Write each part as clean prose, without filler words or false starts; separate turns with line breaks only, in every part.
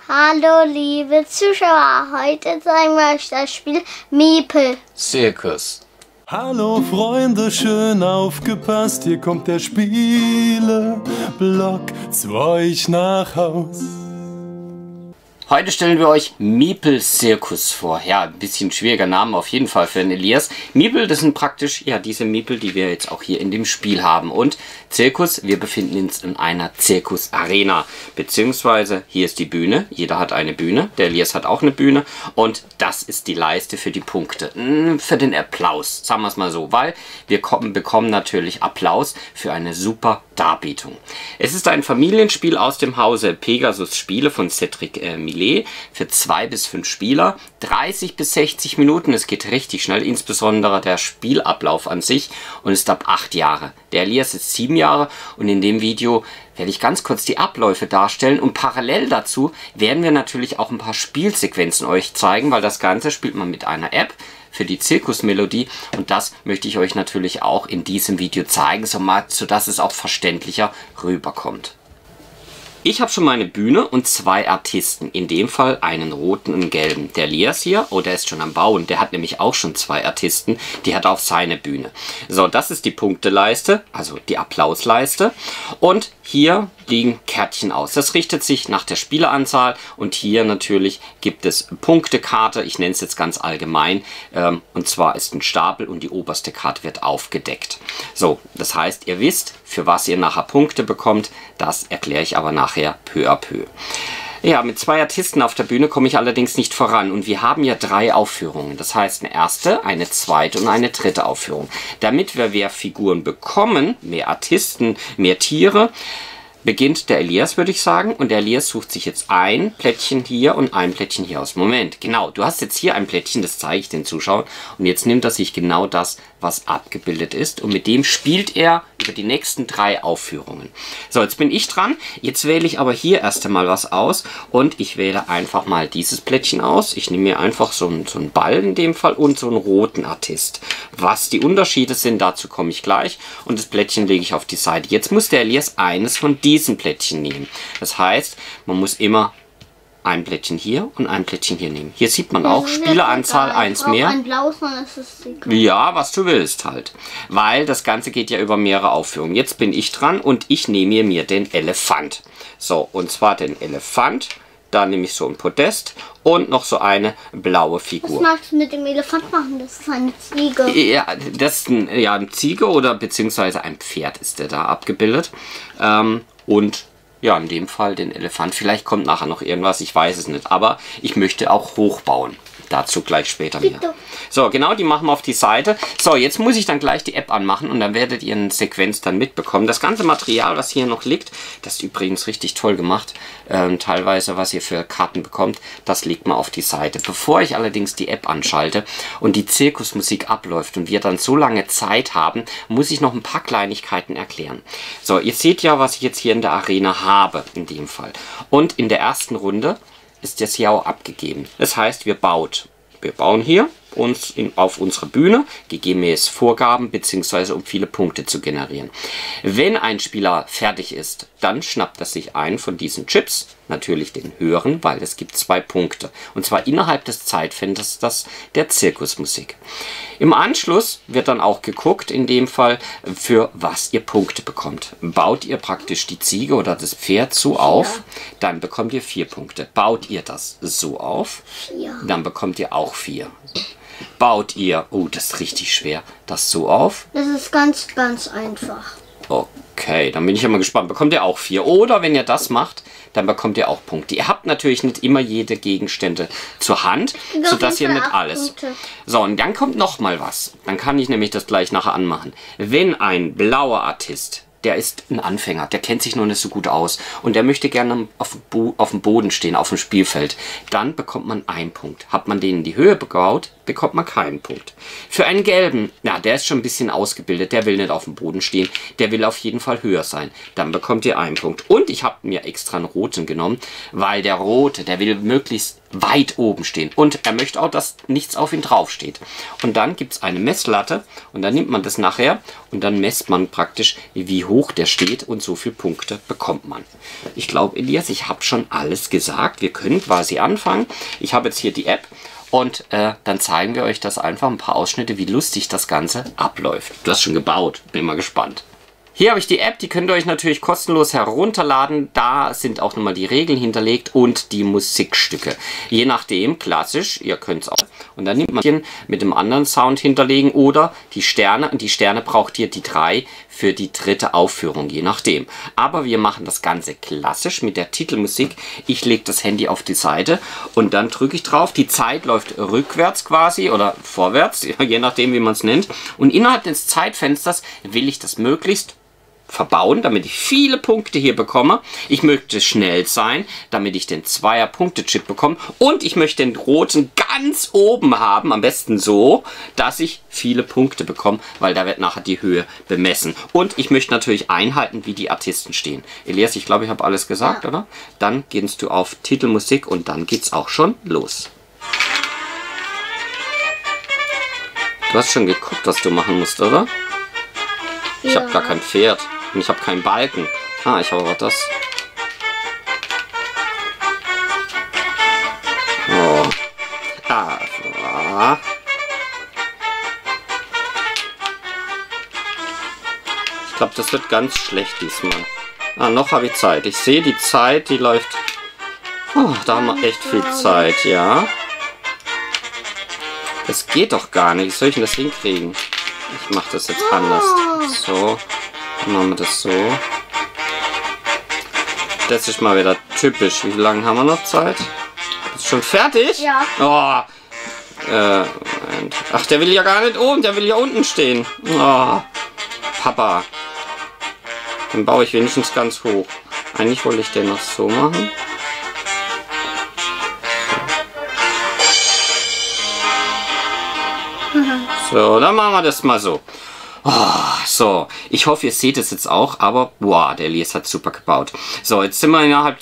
Hallo liebe Zuschauer, heute zeigen wir euch das Spiel Meeple
Circus.
Hallo Freunde, schön aufgepasst, hier kommt der Spieleblock zu euch nach Haus.
Heute stellen wir euch Meeple Circus vor. Ja, ein bisschen schwieriger Name auf jeden Fall für den Elias. Meeple, das sind praktisch ja diese Meeple, die wir jetzt auch hier in dem Spiel haben. Und Circus, wir befinden uns in einer Zirkusarena. Beziehungsweise hier ist die Bühne. Jeder hat eine Bühne. Der Elias hat auch eine Bühne. Und das ist die Leiste für die Punkte. Für den Applaus, sagen wir es mal so. Weil wir bekommen natürlich Applaus für eine super Darbietung. Es ist ein Familienspiel aus dem Hause Pegasus Spiele von Cedric Millet für 2 bis 5 Spieler, 30 bis 60 Minuten, es geht richtig schnell, insbesondere der Spielablauf an sich, und ist ab 8 Jahre. Der Elias ist 7 Jahre und in dem Video werde ich ganz kurz die Abläufe darstellen und parallel dazu werden wir natürlich auch ein paar Spielsequenzen euch zeigen, weil das Ganze spielt man mit einer App für die Zirkusmelodie und das möchte ich euch natürlich auch in diesem Video zeigen, sodass es auch verständlicher rüberkommt. Ich habe schon meine Bühne und 2 Artisten, in dem Fall einen roten und einen gelben. Der Elias hier, oh, der ist schon am Bauen, der hat nämlich auch schon 2 Artisten, die hat auch seine Bühne. So, das ist die Punkteleiste, also die Applausleiste, und hier liegen Kärtchen aus. Das richtet sich nach der Spieleranzahl und hier natürlich gibt es Punktekarte, ich nenne es jetzt ganz allgemein, und zwar ist ein Stapel und die oberste Karte wird aufgedeckt. So, das heißt, ihr wisst, für was ihr nachher Punkte bekommt, das erkläre ich aber nachher peu à peu. Ja, mit 2 Artisten auf der Bühne komme ich allerdings nicht voran und wir haben ja 3 Aufführungen. Das heißt eine erste, eine zweite und eine dritte Aufführung. Damit wir mehr Figuren bekommen, mehr Artisten, mehr Tiere, beginnt der Elias, würde ich sagen. Und der Elias sucht sich jetzt ein Plättchen hier und ein Plättchen hier aus. Moment, genau, du hast jetzt hier ein Plättchen, das zeige ich den Zuschauern. Und jetzt nimmt er sich genau das, was abgebildet ist. Und mit dem spielt er über die nächsten 3 Aufführungen. So, jetzt bin ich dran. Jetzt wähle ich aber hier erst einmal was aus. Und ich wähle einfach mal dieses Plättchen aus. Ich nehme mir einfach so einen Ball in dem Fall und so einen roten Artist. Was die Unterschiede sind, dazu komme ich gleich. Und das Plättchen lege ich auf die Seite. Jetzt muss der Elias eines von diesen Plättchen nehmen. Das heißt, man muss immer ein Plättchen hier und ein Plättchen hier nehmen. Hier sieht man auch Spieleranzahl 1 mehr.
Ein blaues, dann ist es
ja, was du willst halt. Weil das Ganze geht ja über mehrere Aufführungen. Jetzt bin ich dran und ich nehme mir den Elefant. So, und zwar den Elefant. Da nehme ich so ein Podest und noch so eine blaue Figur.
Was magst du mit dem Elefant machen? Das ist eine Ziege.
Ja, das ist eine Ziege oder beziehungsweise ein Pferd ist der da abgebildet. Und ja, in dem Fall den Elefant. Vielleicht kommt nachher noch irgendwas, ich weiß es nicht. Aber ich möchte auch hochbauen. Dazu gleich später mehr. So, genau, die machen wir auf die Seite. So, jetzt muss ich dann gleich die App anmachen und dann werdet ihr eine Sequenz dann mitbekommen. Das ganze Material, was hier noch liegt, das ist übrigens richtig toll gemacht. Teilweise, was ihr für Karten bekommt, das legt man auf die Seite. Bevor ich allerdings die App anschalte und die Zirkusmusik abläuft und wir dann so lange Zeit haben, muss ich noch ein paar Kleinigkeiten erklären. So, ihr seht ja, was ich jetzt hier in der Arena habe, in dem Fall. Und in der ersten Runde ist das hier auch abgegeben. Das heißt, wir bauen hier uns auf unsere Bühne, gemäß Vorgaben bzw. um viele Punkte zu generieren. Wenn ein Spieler fertig ist, dann schnappt er sich einen von diesen Chips, natürlich den höheren, weil es gibt 2 Punkte. Und zwar innerhalb des Zeitfensters der Zirkusmusik. Im Anschluss wird dann auch geguckt, in dem Fall, für was ihr Punkte bekommt. Baut ihr praktisch die Ziege oder das Pferd so auf, dann bekommt ihr 4 Punkte. Baut ihr das so auf, dann bekommt ihr auch 4. Baut ihr, oh, das ist richtig schwer, das so auf?
Das ist ganz, ganz einfach.
Okay, dann bin ich ja mal gespannt. Bekommt ihr auch 4. Oder wenn ihr das macht, dann bekommt ihr auch Punkte. Ihr habt natürlich nicht immer jede Gegenstände zur Hand, sodass ihr nicht alles... So, und dann kommt noch mal was. Dann kann ich nämlich das gleich nachher anmachen. Wenn ein blauer Artist, der ist ein Anfänger, der kennt sich noch nicht so gut aus und der möchte gerne auf dem Boden stehen, auf dem Spielfeld, dann bekommt man 1 Punkt. Hat man den in die Höhe gebaut, bekommt man keinen Punkt. Für einen gelben, ja, der ist schon ein bisschen ausgebildet, der will nicht auf dem Boden stehen, der will auf jeden Fall höher sein. Dann bekommt ihr einen Punkt. Und ich habe mir extra einen roten genommen, weil der rote, der will möglichst weit oben stehen. Und er möchte auch, dass nichts auf ihn drauf steht. Und dann gibt es eine Messlatte und dann nimmt man das nachher und dann messt man praktisch, wie hoch der steht und so viele Punkte bekommt man. Ich glaube, Elias, ich habe schon alles gesagt. Wir können quasi anfangen. Ich habe jetzt hier die App und dann zeigen wir euch das einfach, ein paar Ausschnitte, wie lustig das Ganze abläuft. Du hast schon gebaut, bin mal gespannt. Hier habe ich die App, die könnt ihr euch natürlich kostenlos herunterladen. Da sind auch nochmal die Regeln hinterlegt und die Musikstücke. Je nachdem, klassisch, ihr könnt es auch. Und dann nimmt man mit dem anderen Sound hinterlegen oder die Sterne. Und die Sterne braucht ihr die 3 für die 3. Aufführung, je nachdem. Aber wir machen das Ganze klassisch mit der Titelmusik. Ich lege das Handy auf die Seite und dann drücke ich drauf. Die Zeit läuft rückwärts quasi oder vorwärts, je nachdem, wie man es nennt. Und innerhalb des Zeitfensters will ich das möglichst verbauen, damit ich viele Punkte hier bekomme. Ich möchte schnell sein, damit ich den 2er-Punkte-Chip bekomme. Und ich möchte den roten ganz oben haben, am besten so, dass ich viele Punkte bekomme, weil da wird nachher die Höhe bemessen. Und ich möchte natürlich einhalten, wie die Artisten stehen. Elias, ich glaube, ich habe alles gesagt, oder? Dann gehst du auf Titelmusik und dann geht's auch schon los. Du hast schon geguckt, was du machen musst, oder? Ich habe gar kein Pferd. Und ich habe keinen Balken. Ah, ich habe aber das. Oh. Ah. Ich glaube, das wird ganz schlecht diesmal. Ah, noch habe ich Zeit. Ich sehe die Zeit, die läuft. Oh, da haben wir echt viel Zeit, ja. Das geht doch gar nicht. Wie soll ich denn das hinkriegen? Ich mache das jetzt anders. So. Dann machen wir das so. Das ist mal wieder typisch. Wie lange haben wir noch Zeit? Ist schon fertig?
Ja.
Oh. Ach, der will ja gar nicht oben. Der will ja unten stehen. Oh. Papa. Dann baue ich wenigstens ganz hoch. Eigentlich wollte ich den noch so machen. So, dann machen wir das mal so. Oh, so, ich hoffe, ihr seht es jetzt auch, aber boah, der Elias hat super gebaut. So, jetzt sind wir innerhalb...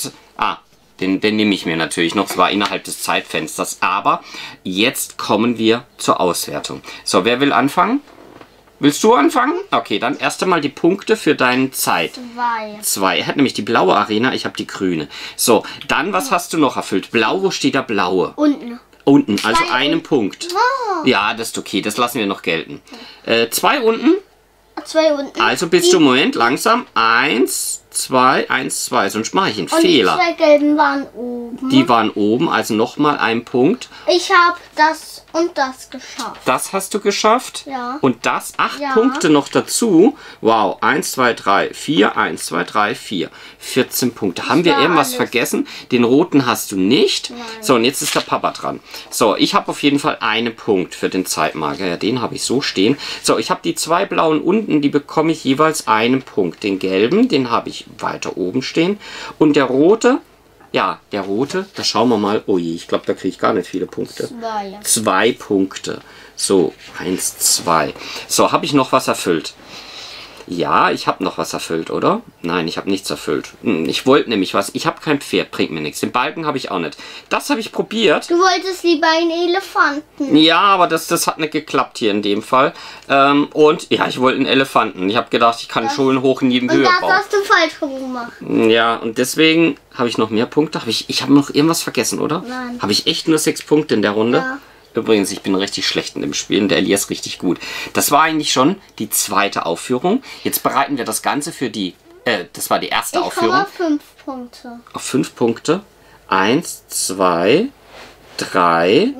den nehme ich mir natürlich noch, zwar innerhalb des Zeitfensters, aber jetzt kommen wir zur Auswertung. So, wer will anfangen? Willst du anfangen? Okay, dann erst einmal die Punkte für deine Zeit. 2. Er hat nämlich die blaue Arena, ich habe die grüne. So, dann, was hast du noch erfüllt? Blau, wo steht der blaue?
Unten.
Unten, also einen Punkt. Oh. Ja, das ist okay, das lassen wir noch gelten. 2 unten.
2 unten.
Also bist du, Moment, langsam. 1, 2, 1, 2. Sonst mache ich einen Fehler.
Die 2 gelben waren oben.
Die waren oben, also nochmal ein Punkt.
Ich habe das und das geschafft.
Das hast du geschafft?
Ja.
Und das 8 Punkte noch dazu. Wow, 1, 2, 3, 4, 1, 2, 3, 4. 14 Punkte. Haben wir irgendwas vergessen? Den roten hast du nicht.
Nein.
So, und jetzt ist der Papa dran. So, ich habe auf jeden Fall einen Punkt für den Zeitmarker. Ja, den habe ich so stehen. So, ich habe die 2 blauen unten, die bekomme ich jeweils einen Punkt. Den gelben, den habe ich weiter oben stehen. Und der rote, ja, der rote, da schauen wir mal. Oh je, ich glaube, da kriege ich gar nicht viele Punkte. 2 Punkte. So, 1, 2. So, habe ich noch was erfüllt? Ja, ich habe noch was erfüllt, oder? Nein, ich habe nichts erfüllt. Ich wollte nämlich was. Ich habe kein Pferd, bringt mir nichts. Den Balken habe ich auch nicht. Das habe ich probiert.
Du wolltest lieber einen Elefanten.
Ja, aber das hat nicht geklappt hier in dem Fall. Und ja, ich wollte einen Elefanten. Ich habe gedacht, ich kann Schulen hoch in jedem Höhe bauen.
Und das hast du falsch gemacht.
Ja, und deswegen habe ich noch mehr Punkte. Ich habe noch irgendwas vergessen, oder?
Nein.
Habe ich echt nur 6 Punkte in der Runde?
Ja.
Übrigens, ich bin richtig schlecht in dem Spiel und der Elias richtig gut. Das war eigentlich schon die 2. Aufführung. Jetzt bereiten wir das Ganze für die... das war die erste Aufführung.
Ich komme auf 5 Punkte.
Auf 5 Punkte. 1, 2, 3,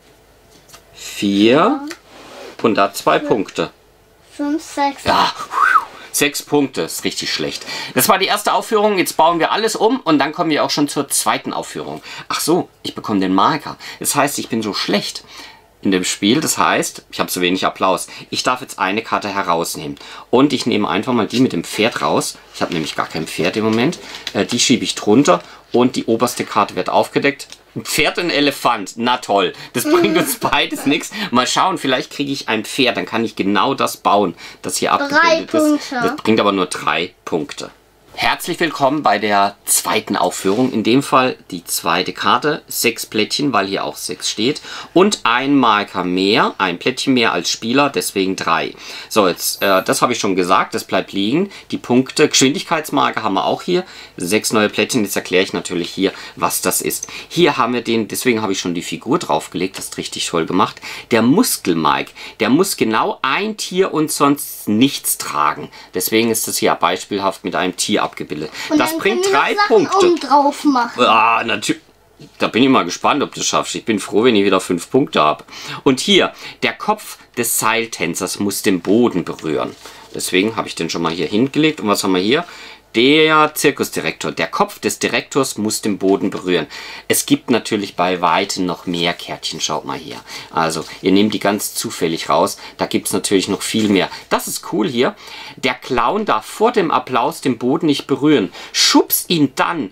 4 und da 2 Punkte.
5, 6.
Ja, 6 Punkte, ist richtig schlecht. Das war die erste Aufführung, jetzt bauen wir alles um und dann kommen wir auch schon zur 2. Aufführung. Ach so, ich bekomme den Marker. Das heißt, ich bin so schlecht. in dem Spiel. Das heißt, ich habe so wenig Applaus. Ich darf jetzt eine Karte herausnehmen. Und ich nehme einfach mal die mit dem Pferd raus. Ich habe nämlich gar kein Pferd im Moment. Die schiebe ich drunter und die oberste Karte wird aufgedeckt. Ein Pferd und ein Elefant. Na toll. Das bringt uns beides nichts. Mal schauen, vielleicht kriege ich ein Pferd. Dann kann ich genau das bauen, das hier abgebildet ist. Das bringt aber nur 3 Punkte. Herzlich willkommen bei der zweiten Aufführung. In dem Fall die zweite Karte. 6 Plättchen, weil hier auch 6 steht. Und ein Marker mehr, ein Plättchen mehr als Spieler, deswegen 3. So, jetzt, das habe ich schon gesagt, das bleibt liegen. Die Punkte, Geschwindigkeitsmarker haben wir auch hier. 6 neue Plättchen, jetzt erkläre ich natürlich hier, was das ist. Hier haben wir den, deswegen habe ich schon die Figur draufgelegt, das ist richtig toll gemacht. Der Muskel-Mike, der muss genau ein Tier und sonst nichts tragen. Deswegen ist das hier beispielhaft mit einem Tier abgebildet.
Und
das bringt 3
Sachen
Punkte.
drauf machen.
Ah, natürlich. Da bin ich mal gespannt, ob du das schaffst. Ich bin froh, wenn ich wieder 5 Punkte habe. Und hier, der Kopf des Seiltänzers muss den Boden berühren. Deswegen habe ich den schon mal hier hingelegt. Und was haben wir hier? Der Zirkusdirektor. Der Kopf des Direktors muss den Boden berühren. Es gibt natürlich bei weitem noch mehr Kärtchen. Schaut mal hier. Also, ihr nehmt die ganz zufällig raus. Da gibt es natürlich noch viel mehr. Das ist cool hier. Der Clown darf vor dem Applaus den Boden nicht berühren. Schubs ihn dann,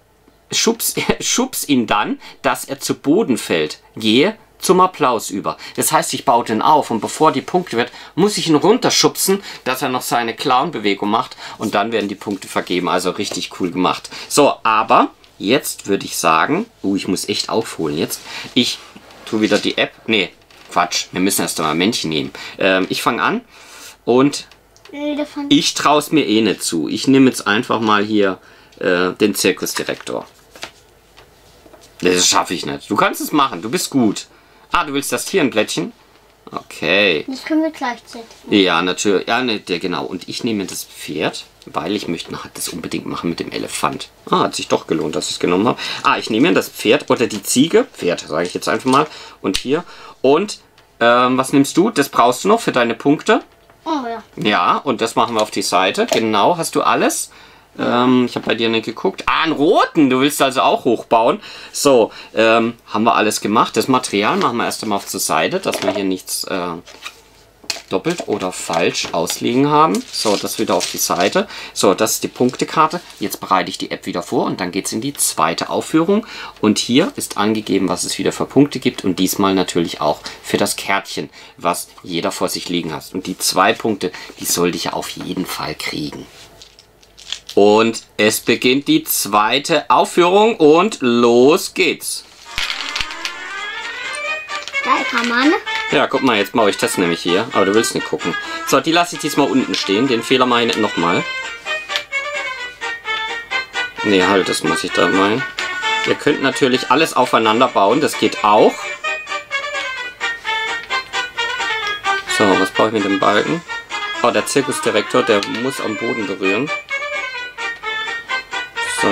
dass er zu Boden fällt. Gehe zum Applaus über. Das heißt, ich baue den auf und bevor die Punkte wird, muss ich ihn runterschubsen, dass er noch seine Clown-Bewegung macht und dann werden die Punkte vergeben. Also richtig cool gemacht. So, aber jetzt würde ich sagen, ich muss echt aufholen jetzt. Ich tue wieder die App. Nee, Quatsch. Wir müssen erst einmal Männchen nehmen. Ich fange an und ich traue es mir eh nicht zu. Ich nehme jetzt einfach mal hier den Zirkusdirektor. Das schaffe ich nicht. Du kannst es machen. Du bist gut. Ah, du willst das Tier ein Plättchen? Okay.
Das können wir gleichzeitig machen.
Ja, natürlich. Ja, ne, genau. Und ich nehme das Pferd, weil ich möchte das unbedingt machen mit dem Elefant. Ah, hat sich doch gelohnt, dass ich es genommen habe. Ah, ich nehme das Pferd oder die Ziege. Pferd, sage ich jetzt einfach mal. Und hier. Und, was nimmst du? Das brauchst du noch für deine Punkte.
Oh ja.
Ja, und das machen wir auf die Seite. Genau, hast du alles? Ich habe bei dir nicht geguckt. Ah, einen roten. Du willst also auch hochbauen. So, haben wir alles gemacht. Das Material machen wir erst einmal auf zur Seite, dass wir hier nichts doppelt oder falsch auslegen haben. So, das wieder auf die Seite. So, das ist die Punktekarte. Jetzt bereite ich die App wieder vor und dann geht es in die zweite Aufführung. Und hier ist angegeben, was es wieder für Punkte gibt. Und diesmal natürlich auch für das Kärtchen, was jeder vor sich liegen hat. Und die 2 Punkte, die sollte ich auf jeden Fall kriegen. Und es beginnt die zweite Aufführung und los geht's.
Da kann man.
Ja, guck mal, jetzt mache ich das nämlich hier. Aber du willst nicht gucken. So, die lasse ich diesmal unten stehen. Den Fehler mache ich nicht nochmal. Nee, halt, das muss ich da meinen. Ihr könnt natürlich alles aufeinander bauen. Das geht auch. So, was brauche ich mit dem Balken? Oh, der Zirkusdirektor, der muss am Boden berühren. So.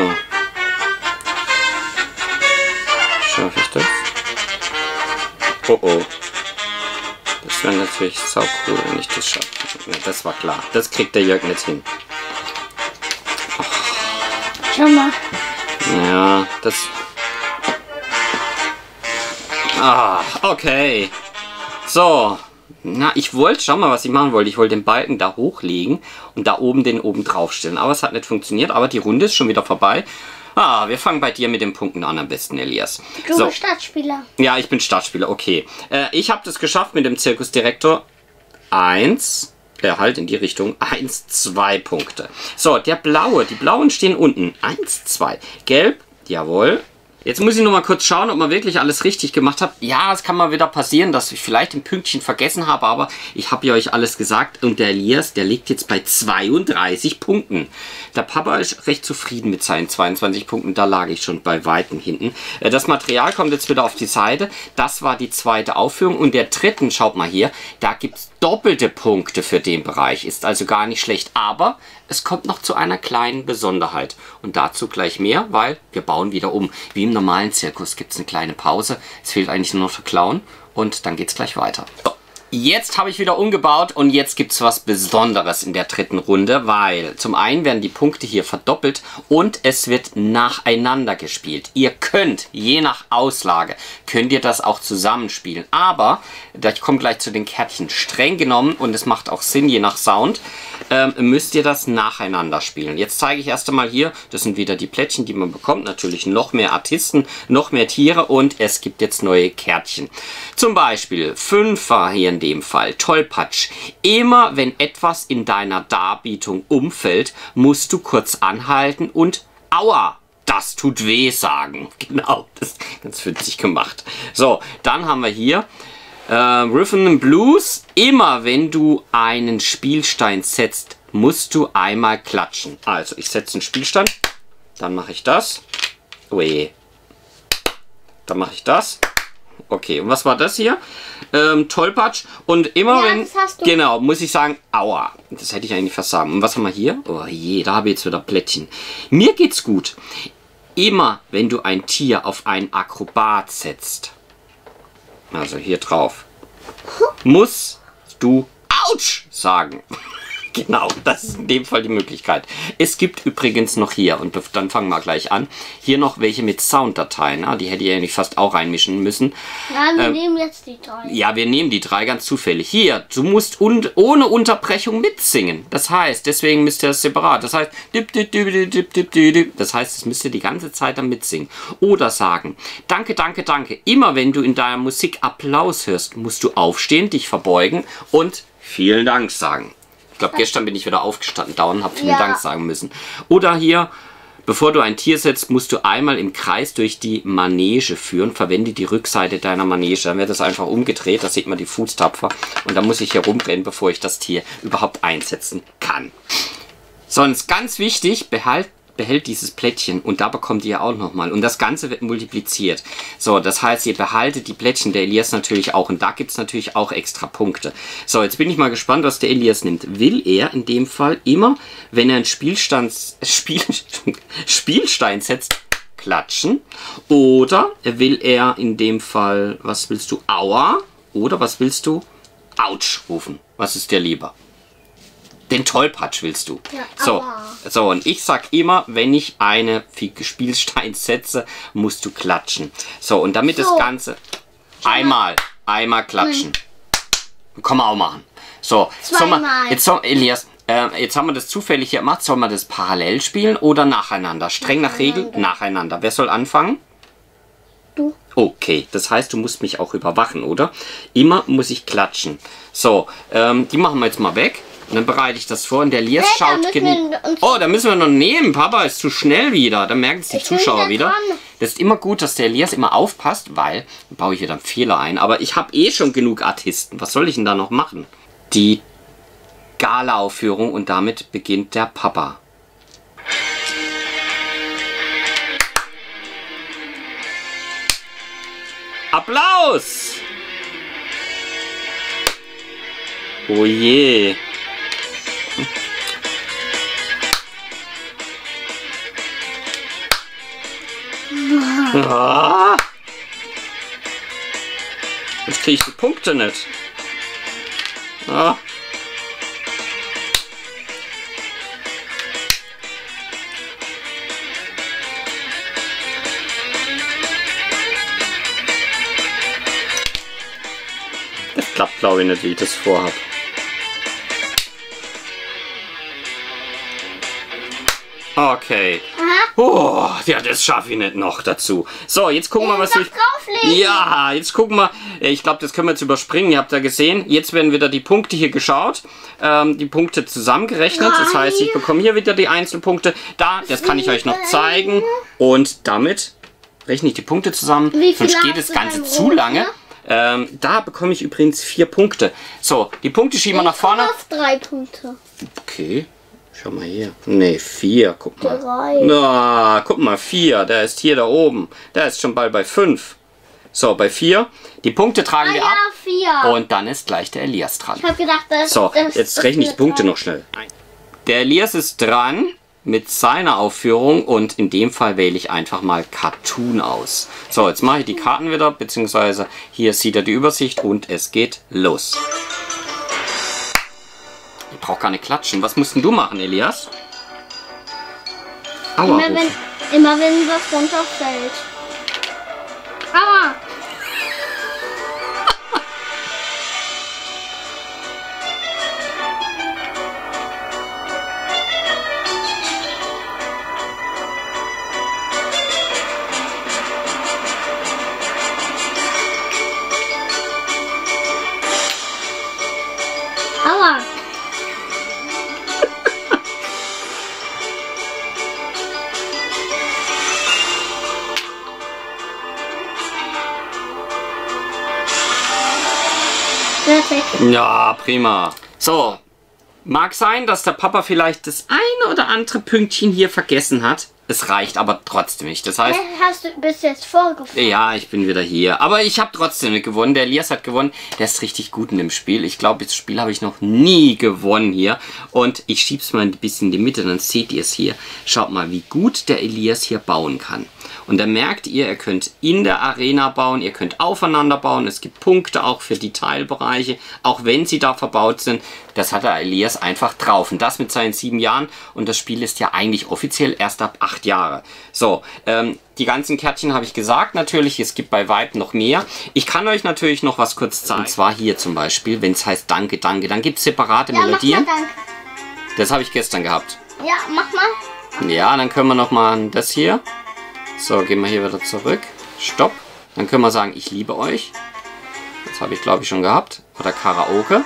Schaffe ich das? Oh oh. Das wäre natürlich sau cool, wenn ich das schaffe. Ja, das war klar. Das kriegt der Jörg nicht hin. Oh.
Schau mal.
Ja, das... Ah, okay. So. Na, ich wollte, schau mal, was ich machen wollte. Ich wollte den Balken da hochlegen und da oben den oben drauf stellen. Aber es hat nicht funktioniert. Aber die Runde ist schon wieder vorbei. Ah, wir fangen bei dir mit den Punkten an am besten, Elias.
Du bist Startspieler.
Ja, ich bin Startspieler, okay. Ich habe das geschafft mit dem Zirkusdirektor. 1, halt in die Richtung. 1, 2 Punkte. So, der blaue, die blauen stehen unten. 1, 2. Gelb, jawohl. Jetzt muss ich noch mal kurz schauen, ob man wirklich alles richtig gemacht hat. Ja, es kann mal wieder passieren, dass ich vielleicht ein Pünktchen vergessen habe, aber ich habe ja euch alles gesagt. Und der Elias, der liegt jetzt bei 32 Punkten. Der Papa ist recht zufrieden mit seinen 22 Punkten. Da lag ich schon bei weitem hinten. Das Material kommt jetzt wieder auf die Seite. Das war die zweite Aufführung. Und der dritten, schaut mal hier, da gibt es doppelte Punkte für den Bereich. Ist also gar nicht schlecht. Aber es kommt noch zu einer kleinen Besonderheit. Und dazu gleich mehr, weil wir bauen wieder um. Wie im normalen Zirkus gibt es eine kleine Pause. Es fehlt eigentlich nur noch der Clown. Und dann geht es gleich weiter. So. Jetzt habe ich wieder umgebaut und jetzt gibt es was Besonderes in der dritten Runde, weil zum einen werden die Punkte hier verdoppelt und es wird nacheinander gespielt. Ihr könnt, je nach Auslage, könnt ihr das auch zusammenspielen. Aber, ich komme gleich zu den Kärtchen, streng genommen, und es macht auch Sinn, je nach Sound, müsst ihr das nacheinander spielen. Jetzt zeige ich erst einmal hier, das sind wieder die Plättchen, die man bekommt. Natürlich noch mehr Artisten, noch mehr Tiere und es gibt jetzt neue Kärtchen. Zum Beispiel 5er hier in dem Fall, Tollpatsch. Immer wenn etwas in deiner Darbietung umfällt, musst du kurz anhalten und Aua! Das tut weh sagen. Genau, das ist ganz witzig gemacht. So, dann haben wir hier Rhythm and Blues. Immer wenn du einen Spielstein setzt, musst du einmal klatschen. Also, ich setze einen Spielstein, dann mache ich das. Ui. Dann mache ich das. Okay, und was war das hier? Tollpatsch. Und immer wenn... Genau, muss ich sagen, aua. Das hätte ich eigentlich fast sagen. Und was haben wir hier? Oh je, da habe ich jetzt wieder Plättchen. Mir geht's gut. Immer wenn du ein Tier auf einen Akrobat setzt, also hier drauf, musst du Autsch sagen. Genau, das ist in dem Fall die Möglichkeit. Es gibt übrigens noch hier, und dann fangen wir gleich an, hier noch welche mit Sounddateien. Die hätte ich eigentlich fast auch reinmischen müssen.
Ja, wir nehmen jetzt die 3.
Ja, wir nehmen die 3 ganz zufällig. Hier, du musst ohne Unterbrechung mitsingen. Das heißt, deswegen müsst ihr das separat. Das heißt, das heißt, das müsst ihr die ganze Zeit dann mitsingen. Oder sagen, danke, danke, danke. Immer wenn du in deiner Musik Applaus hörst, musst du aufstehen, dich verbeugen und vielen Dank sagen. Ich glaube, gestern bin ich wieder aufgestanden, dauernd habe vielen Dank sagen müssen. Oder hier, bevor du ein Tier setzt, musst du einmal im Kreis durch die Manege führen. Verwende die Rückseite deiner Manege. Dann wird das einfach umgedreht, da sieht man die Fußtapfer. Und dann muss ich hier rumrennen, bevor ich das Tier überhaupt einsetzen kann. Sonst ganz wichtig, behält dieses Plättchen und da bekommt ihr auch nochmal. Und das Ganze wird multipliziert. So, das heißt, ihr behaltet die Plättchen der Elias natürlich auch. Und da gibt es natürlich auch extra Punkte. So, jetzt bin ich mal gespannt, was der Elias nimmt. Will er in dem Fall immer, wenn er einen Spielstein setzt, klatschen? Oder will er in dem Fall, was willst du, Aua? Oder was willst du, Autsch rufen? Was ist dir lieber? Den Tollpatsch willst du. Ja, so, und ich sag immer, wenn ich eine Spielstein setze, musst du klatschen. So, und damit das Ganze einmal klatschen. Kann man auch machen. So, Elias, jetzt haben wir das zufällig hier gemacht. Sollen wir das parallel spielen oder nacheinander? Streng nach Regel, nacheinander. Wer soll anfangen?
Du.
Okay, das heißt, du musst mich auch überwachen, oder? Immer muss ich klatschen. So, die machen wir jetzt mal weg. Und dann bereite ich das vor und der Elias schaut... Oh, da müssen wir noch nehmen. Papa ist zu schnell wieder. Da merken es die Zuschauer wieder. Das ist immer gut, dass der Elias immer aufpasst, weil... Dann baue ich wieder einen Fehler ein. Aber ich habe eh schon genug Artisten. Was soll ich denn da noch machen? Die Gala-Aufführung und damit beginnt der Papa. Applaus! Oh je. Ah. Jetzt kriege ich die Punkte nicht. Ah. Das klappt, glaube ich, nicht, wie ich das vorhabe. Okay. Oh, ja, das schaffe ich nicht noch dazu. So, jetzt gucken wir, was ich... Ja, jetzt gucken wir... Ich glaube, das können wir jetzt überspringen. Ihr habt ja gesehen. Jetzt werden wieder die Punkte hier geschaut. Die Punkte zusammengerechnet. Das heißt, ich bekomme hier wieder die Einzelpunkte. Das kann ich euch noch zeigen. Und damit rechne ich die Punkte zusammen. Sonst geht das Ganze zu lange. Da bekomme ich übrigens 4 Punkte. So, die Punkte schieben wir nach vorne.
3 Punkte.
Okay. Schau mal hier. Ne, 4. Guck mal.
3.
Na, guck mal, 4. Der ist hier da oben. Der ist schon bald bei 5. So, bei 4. Die Punkte tragen wir ab.
4.
Und dann ist gleich der Elias dran.
Ich habe gedacht,
so, jetzt rechne ich die Punkte noch schnell. Der Elias ist dran mit seiner Aufführung und in dem Fall wähle ich einfach mal Cartoon aus. So, jetzt mache ich die Karten wieder, beziehungsweise hier sieht er die Übersicht und es geht los. brauche gar nicht klatschen. Was musst denn du machen, Elias? Aua,
Immer wenn was runterfällt. Aua! Aua! Perfekt.
Ja, prima. So, mag sein, dass der Papa vielleicht das eine oder andere Pünktchen hier vergessen hat. Es reicht aber trotzdem nicht. Das heißt...
Hast du bis jetzt vorgefahren?
Ja, ich bin wieder hier. Aber ich habe trotzdem nicht gewonnen. Der Elias hat gewonnen. Der ist richtig gut in dem Spiel. Ich glaube, das Spiel habe ich noch nie gewonnen hier. Und ich schiebe es mal ein bisschen in die Mitte, dann seht ihr es hier. Schaut mal, wie gut der Elias hier bauen kann. Und dann merkt ihr, ihr könnt in der Arena bauen, ihr könnt aufeinander bauen. Es gibt Punkte auch für die Teilbereiche, auch wenn sie da verbaut sind. Das hat der Elias einfach drauf. Und das mit seinen 7 Jahren. Und das Spiel ist ja eigentlich offiziell erst ab 8 Jahre. So, die ganzen Kärtchen habe ich gesagt natürlich. Es gibt bei Vibe noch mehr. Ich kann euch natürlich noch was kurz zeigen. Und zwar hier zum Beispiel, wenn es heißt Danke, Danke. Dann gibt es separate Melodien.
Mach mal Danke.
Das habe ich gestern gehabt.
Ja, mach mal.
Ja, dann können wir noch mal das hier. So, gehen wir hier wieder zurück. Stopp. Dann können wir sagen, ich liebe euch. Das habe ich, glaube ich, schon gehabt. Oder Karaoke.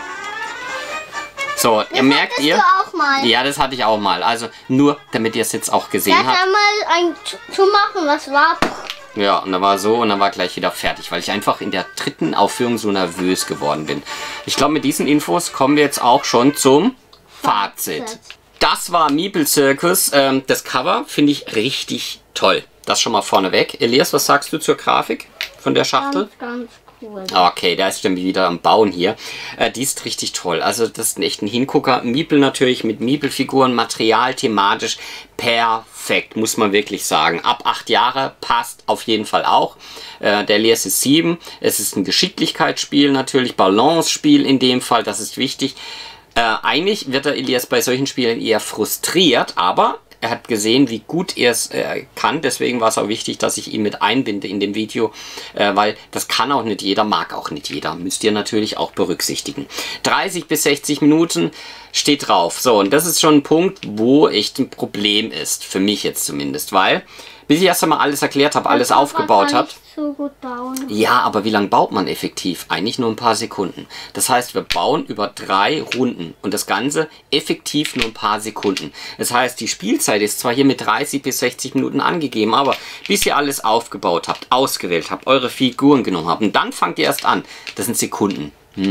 So, ihr merkt ihr.
Du auch mal.
Ja, das hatte ich auch mal. Also nur, damit ihr es jetzt auch gesehen habt.
einmal ein zu machen, was war?
Ja, und dann war so und dann war gleich wieder fertig, weil ich einfach in der 3. Aufführung so nervös geworden bin. Ich glaube, mit diesen Infos kommen wir jetzt auch schon zum Fazit. Das war Meeple Circus. Das Cover finde ich richtig toll. Das schon mal vorneweg. Elias, was sagst du zur Grafik von der Schachtel?
Ganz cool.
Okay, da ist schon wieder am Bauen hier. Die ist richtig toll. Also das ist echt ein Hingucker. Meeple natürlich mit Meeple-Figuren, Material, thematisch perfekt, muss man wirklich sagen. Ab 8 Jahre passt auf jeden Fall auch. Der Elias ist 7. Es ist ein Geschicklichkeitsspiel natürlich, Balance-Spiel in dem Fall, das ist wichtig. Eigentlich wird der Elias bei solchen Spielen eher frustriert, aber er hat gesehen, wie gut er es kann. Deswegen war es auch wichtig, dass ich ihn mit einbinde in dem Video, weil das kann auch nicht jeder, mag auch nicht jeder. Müsst ihr natürlich auch berücksichtigen. 30 bis 60 Minuten steht drauf. So, und das ist schon ein Punkt, wo echt ein Problem ist. Für mich jetzt zumindest, weil bis ich erst einmal alles erklärt habe, alles aufgebaut habe.
So gut bauen.
Ja, aber wie lange baut man effektiv? Eigentlich nur ein paar Sekunden. Das heißt, wir bauen über 3 Runden und das Ganze effektiv nur ein paar Sekunden. Das heißt, die Spielzeit ist zwar hier mit 30 bis 60 Minuten angegeben, aber bis ihr alles aufgebaut habt, ausgewählt habt, eure Figuren genommen habt und dann fangt ihr erst an. Das sind Sekunden.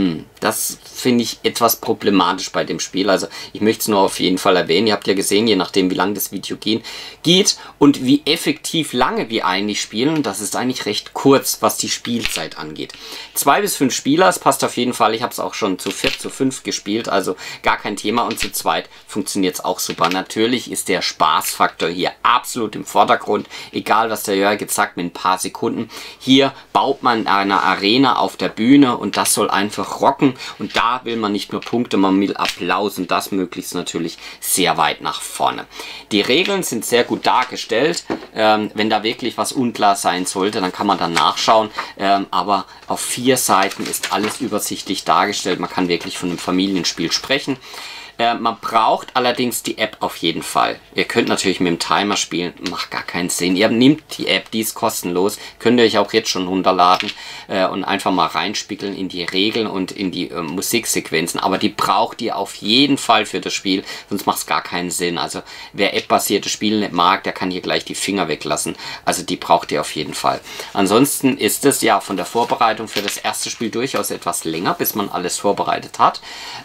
Das finde ich etwas problematisch bei dem Spiel. Also ich möchte es nur auf jeden Fall erwähnen. Ihr habt ja gesehen, je nachdem wie lang das Video geht und wie effektiv lange wir eigentlich spielen. Das ist eigentlich recht kurz, was die Spielzeit angeht. 2 bis 5 Spieler, es passt auf jeden Fall. Ich habe es auch schon zu 4, zu 5 gespielt, also gar kein Thema. Und zu zweit funktioniert es auch super. Natürlich ist der Spaßfaktor hier absolut im Vordergrund. Egal, was der Jörg jetzt sagt, mit ein paar Sekunden. Hier baut man eine Arena auf der Bühne und das soll einfach rocken. Und da will man nicht nur Punkte, man will Applaus und das möglichst natürlich sehr weit nach vorne. Die Regeln sind sehr gut dargestellt. Wenn da wirklich was unklar sein sollte, dann kann man dann nachschauen. Aber auf 4 Seiten ist alles übersichtlich dargestellt. Man kann wirklich von einem Familienspiel sprechen. Man braucht allerdings die App auf jeden Fall. Ihr könnt natürlich mit dem Timer spielen, macht gar keinen Sinn. Ihr nehmt die App, die ist kostenlos, könnt ihr euch auch jetzt schon runterladen und einfach mal reinspiegeln in die Regeln und in die Musiksequenzen. Aber die braucht ihr auf jeden Fall für das Spiel, sonst macht es gar keinen Sinn. Also wer App-basierte Spiele nicht mag, der kann hier gleich die Finger weglassen. Also die braucht ihr auf jeden Fall. Ansonsten ist es ja von der Vorbereitung für das erste Spiel durchaus etwas länger, bis man alles vorbereitet hat.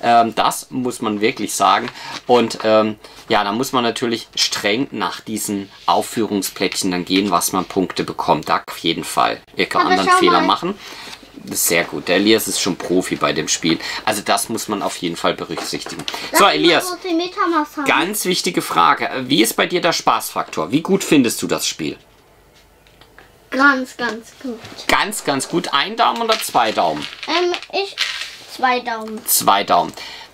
Das muss man wirklich sagen. Und ja, da muss man natürlich streng nach diesen Aufführungsplättchen dann gehen, was man Punkte bekommt. Da auf jeden Fall. Ihr könnt anderen Fehler machen. Das ist sehr gut. Der Elias ist schon Profi bei dem Spiel. Also das muss man auf jeden Fall berücksichtigen. So, Elias, ganz wichtige Frage. Wie ist bei dir der Spaßfaktor? Wie gut findest du das Spiel?
Ganz, ganz gut.
Ganz, ganz gut. 1 Daumen oder 2 Daumen?
2 Daumen.
2 Daumen.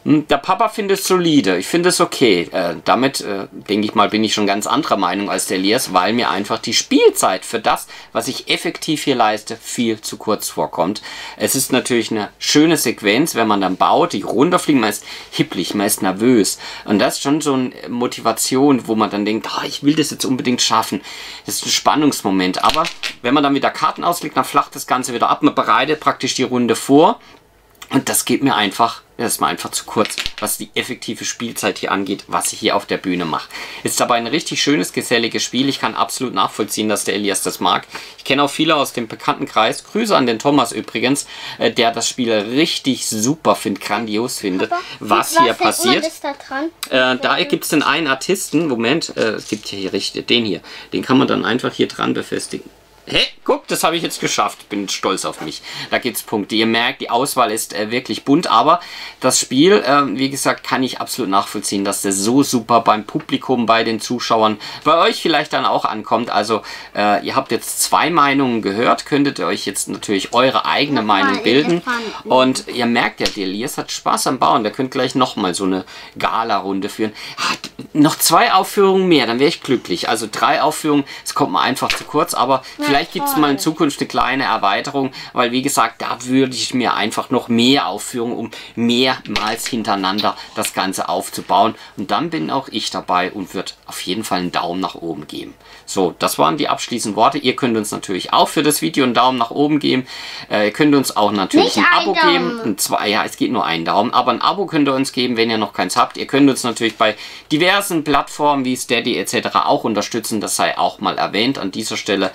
Der Papa findet es solide. Ich finde es okay. Damit, denke ich mal, bin ich schon ganz anderer Meinung als der Elias, weil mir einfach die Spielzeit für das, was ich effektiv hier leiste, viel zu kurz vorkommt. Es ist natürlich eine schöne Sequenz, wenn man dann baut, die runterfliegen, man ist hipplig, man ist nervös. Und das ist schon so eine Motivation, wo man dann denkt, oh, ich will das jetzt unbedingt schaffen. Das ist ein Spannungsmoment. Aber wenn man dann wieder Karten auslegt, dann flacht das Ganze wieder ab. Man bereitet praktisch die Runde vor. Und das geht mir einfach, das ist mir einfach zu kurz, was die effektive Spielzeit hier angeht, was ich hier auf der Bühne mache. Ist aber ein richtig schönes, geselliges Spiel. Ich kann absolut nachvollziehen, dass der Elias das mag. Ich kenne auch viele aus dem Bekanntenkreis. Grüße an den Thomas übrigens, der das Spiel richtig super findet, grandios findet, was hier passiert. Da gibt es den einen Artisten, Moment, es gibt hier richtig, den hier, den kann man dann einfach hier dran befestigen. Hey, guck, das habe ich jetzt geschafft. Bin stolz auf mich. Da gibt es Punkte. Ihr merkt, die Auswahl ist wirklich bunt, aber das Spiel, wie gesagt, kann ich absolut nachvollziehen, dass das so super beim Publikum, bei den Zuschauern, bei euch vielleicht dann auch ankommt. Also, ihr habt jetzt 2 Meinungen gehört, könntet ihr euch jetzt natürlich eure eigene Meinung bilden. Und ihr merkt ja, der Elias hat Spaß am Bauen. Der könnt gleich nochmal so eine Gala-Runde führen. Noch 2 Aufführungen mehr, dann wäre ich glücklich. Also 3 Aufführungen, es kommt mir einfach zu kurz, aber vielleicht gibt es mal in Zukunft eine kleine Erweiterung, weil wie gesagt, da würde ich mir einfach noch mehr Aufführungen, um mehrmals hintereinander das Ganze aufzubauen. Und dann bin auch ich dabei und würde auf jeden Fall einen Daumen nach oben geben. So, das waren die abschließenden Worte. Ihr könnt uns natürlich auch für das Video einen Daumen nach oben geben. Ihr könnt uns auch natürlich ein Abo geben. Ja, es geht nur einen Daumen, aber ein Abo könnt ihr uns geben, wenn ihr noch keins habt. Ihr könnt uns natürlich bei diversen Plattformen wie Steady etc. auch unterstützen. Das sei auch mal erwähnt an dieser Stelle.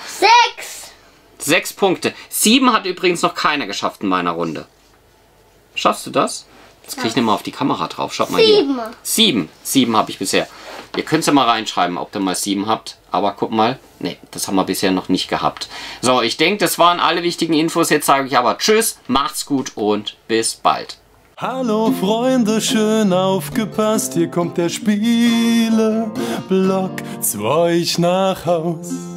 6 Punkte. 7 hat übrigens noch keiner geschafft in meiner Runde. Schaffst du das? Jetzt kriege ich nicht mal auf die Kamera drauf. Schaut mal hier. 7 habe ich bisher. Ihr könnt es ja mal reinschreiben, ob ihr mal 7 habt. Aber guck mal. Ne, das haben wir bisher noch nicht gehabt. So, ich denke, das waren alle wichtigen Infos. Jetzt sage ich aber Tschüss, macht's gut und bis bald.
Hallo Freunde, schön aufgepasst, hier kommt der Spieleblock zu euch nach Haus.